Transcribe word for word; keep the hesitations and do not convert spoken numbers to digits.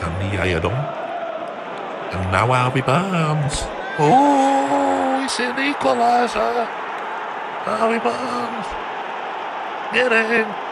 Andy Ayadon. And now Harvey Barnes. Oh, it's an equaliser. Harvey Barnes. Get in.